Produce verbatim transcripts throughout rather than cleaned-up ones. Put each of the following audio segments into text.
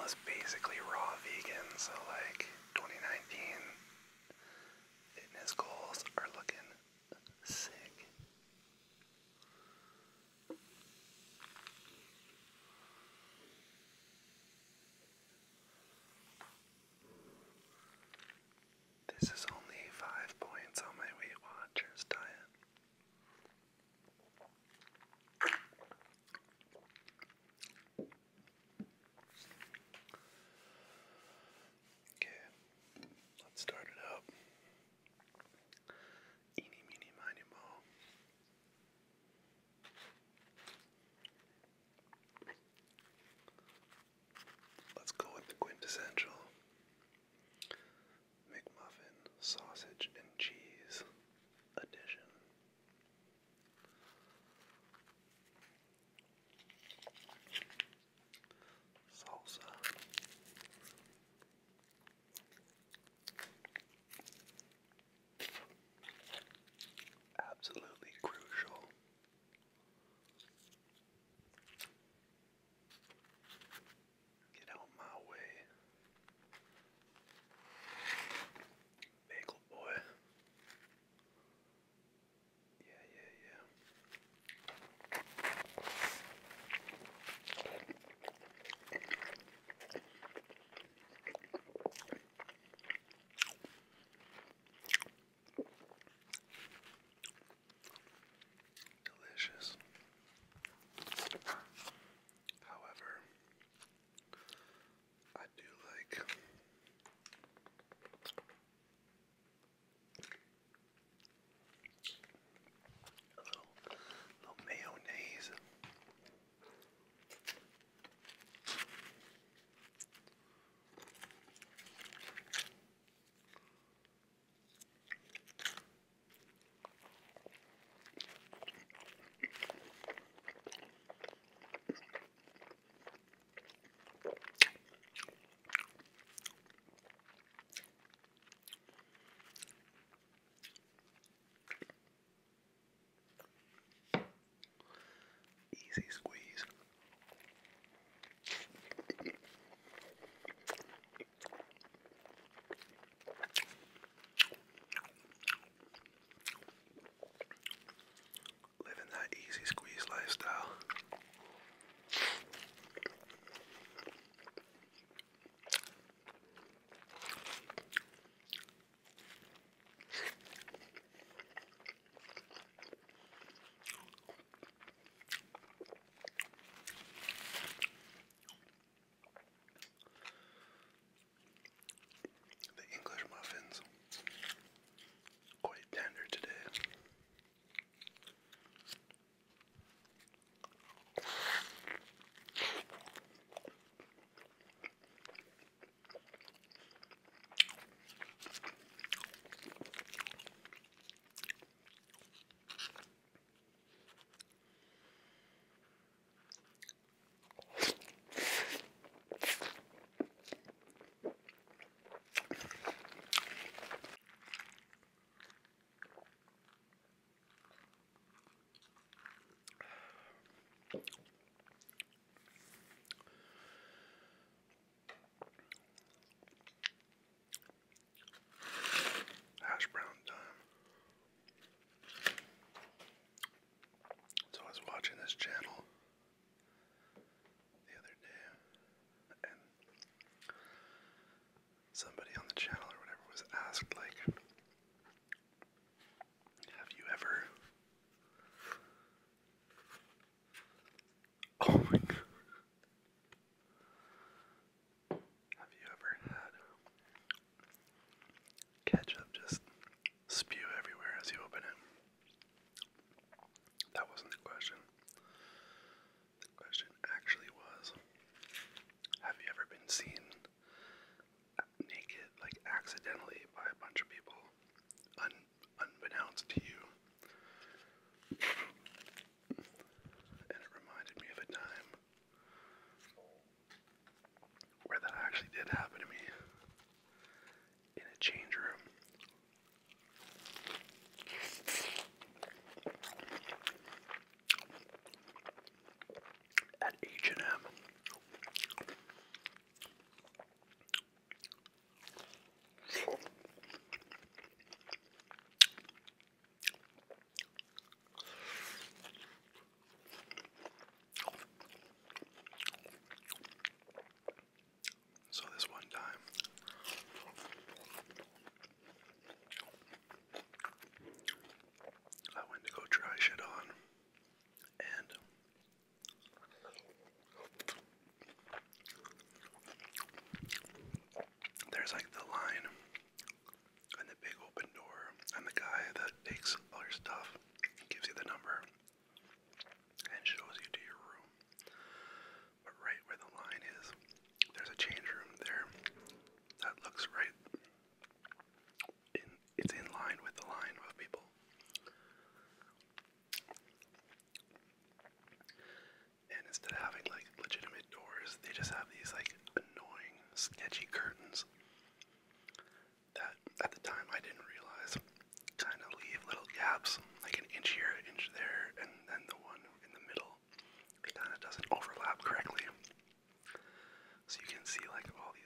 is basically raw vegan, so like twenty nineteen fitness goals are looking sick. This is only five points on my Weight Watchers diet. Okay, let's start it up. Eeny, meeny, miny, moe. Let's go with the quintessential McMuffin sausage and cheese edition. Salsa. Absolutely crucial. Get out my way. Bagel boy. Yeah, yeah, yeah. Delicious. However, I do like a little, little mayonnaise. Easy squeeze. Living that easy squeeze lifestyle. The English muffins, quite tender today. Hash brown time. So I was watching this channel the other day, and somebody on the channel or whatever was asked, like, have you ever... Oh my god. Have you ever had ketchup just spew everywhere as you open it? That wasn't the question. The question actually was, have you ever been seen naked, like accidentally, by a bunch of people, un unbeknownst to you? And it reminded me of a time where that actually did happen to me in a change room. At H and M.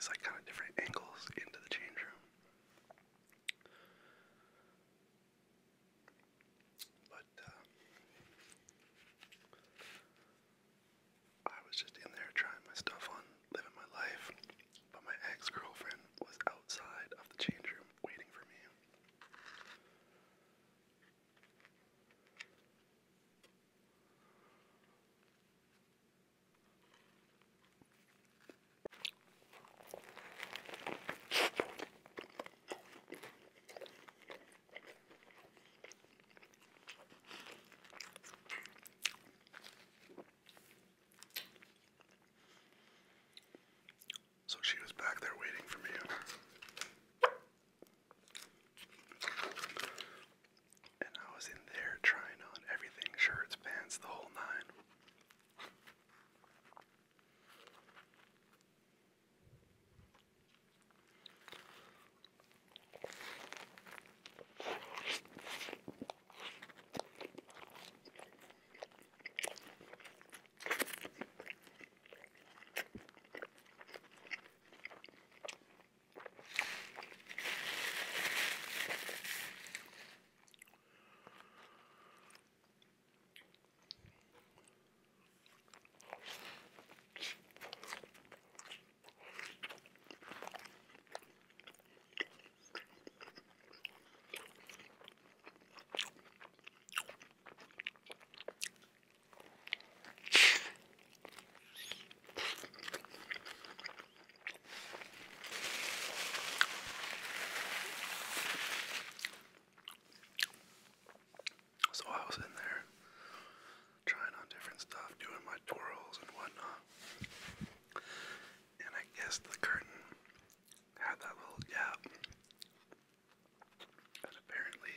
these like kind of different angles into the change room. But uh, I was just in there trying my stuff on, living my life. But my ex-girlfriend was outside of the change room waiting for me. So she was back there waiting for me. And I was in there trying on everything, shirts, pants, the whole nine. So I was in there trying on different stuff, doing my twirls and whatnot. And I guess the curtain had that little gap. And apparently,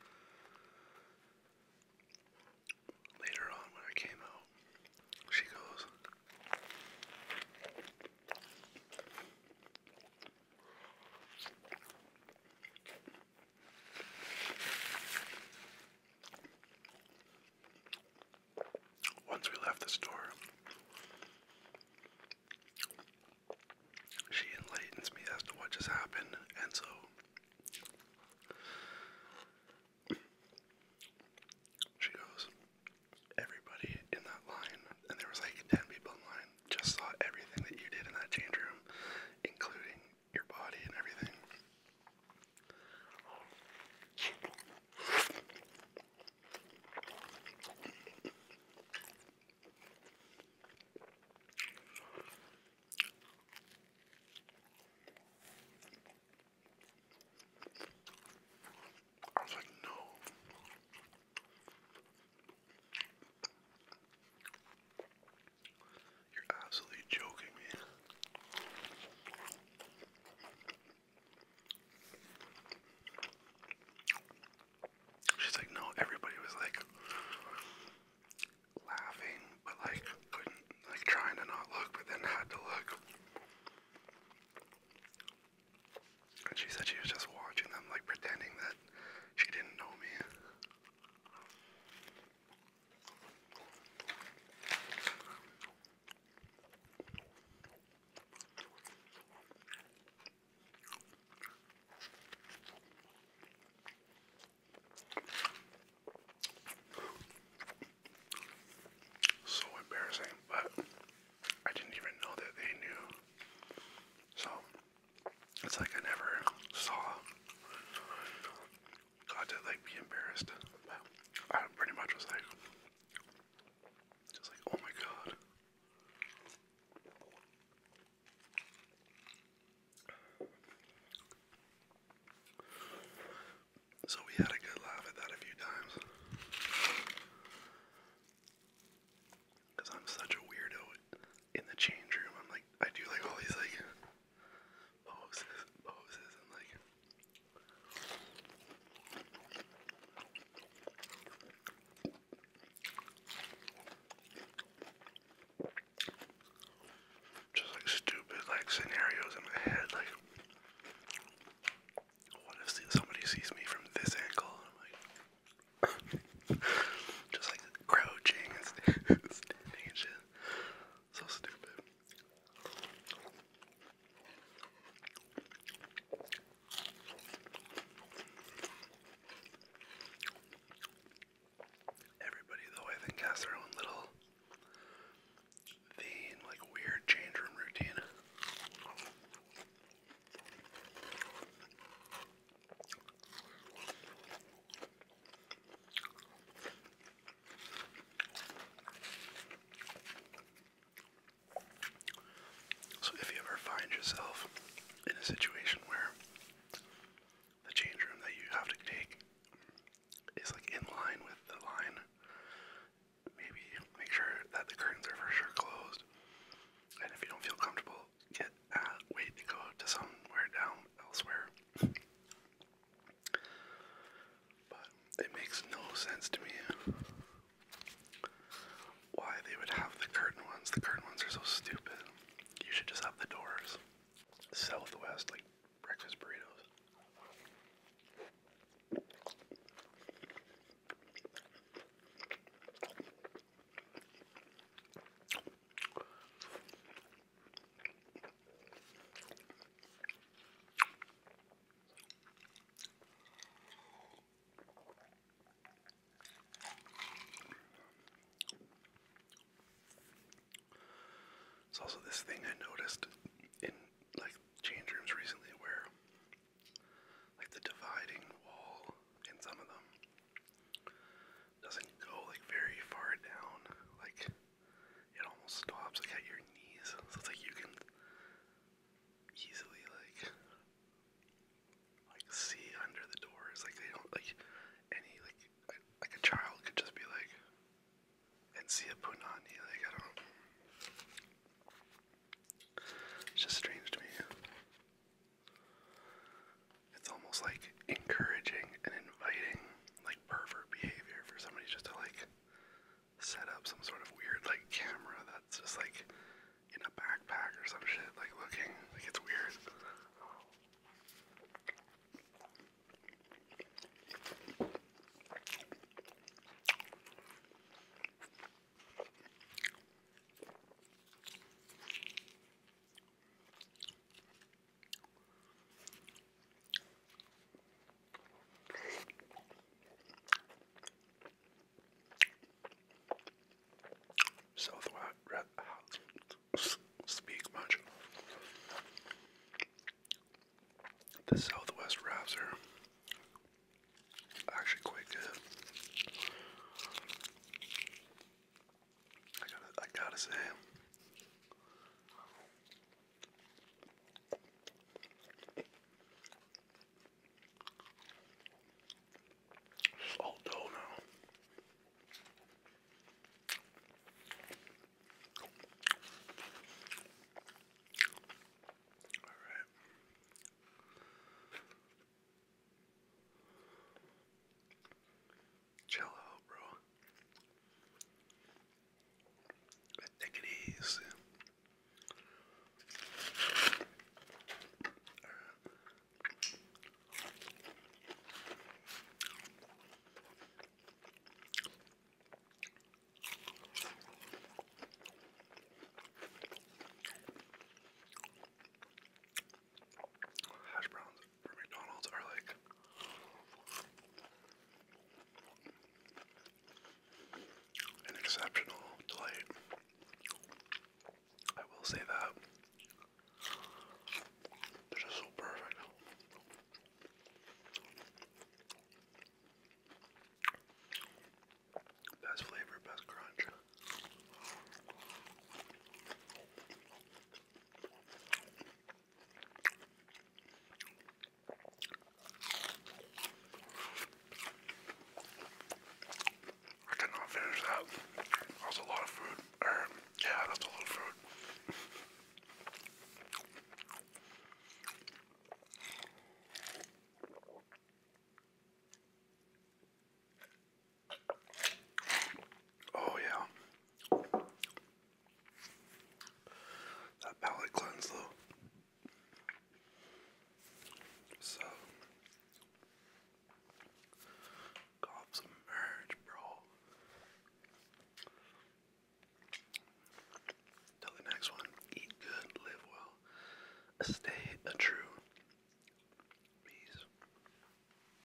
later on when I came out, she goes, once we left the store, she enlightens me as to what just happened, and so she goes, everybody in that line, and there was like ten people in line, just saw everything that you did in that change room, including your body and everything. I was like, no. You're absolutely joking me. She's like, no, everybody was like laughing, but like couldn't, like trying to not look, but then had to look. And she said she was just watching them, like pretending that she didn't know me. So embarrassing, but I didn't even know that they knew. So it's like I never saw, got to like be embarrassed. But I pretty much was like, just like, oh my god. So we had a good laugh at that a few times. Because I'm such a weirdo in the change room. I'm like, I do like all these like poses, poses, and like just like stupid like scenarios in my head. Like, what if somebody sees me from this angle? I'm like, just like crouching and standing and shit. So stupid. It makes no sense to me why they would have the curtain ones. The curtain ones are so stupid. You should just have the doors. Southwest, like breakfast burritos. It's also this thing I noticed in like change rooms recently where like the dividing wall in some of them doesn't go like very far down. Like it almost stops like at your knees. So it's like you can easily like like see under the doors. Like they don't like any like like a child could just be like and see a punani. Like I don't. It's just strange to me. It's almost like encouraging and inviting like pervert behavior for somebody just to like set up some sort of weird like camera that's just like in a backpack or some shit, like looking like it's weird. Southwest, speak much. The Southwest wraps are actually quite good. I gotta, I gotta say.